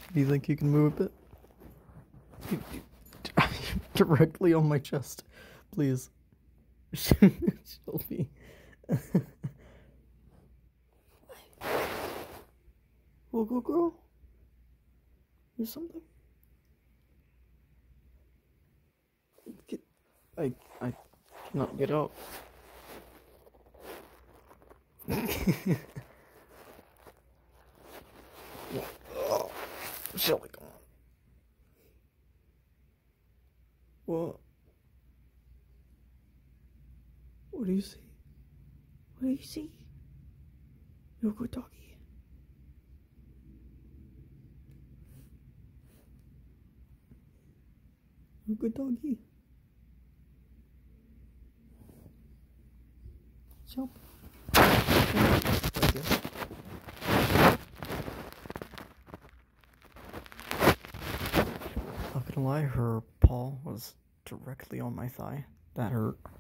Do you think you can move a bit? Directly on my chest, please. Shelby. Oh, go girl. There's something. I cannot get out. Oh, Shelby, come on. What? What do you see? What do you see? You're a good doggy. You're a good doggy. Jump. Not gonna lie, her paw was directly on my thigh. That hurt.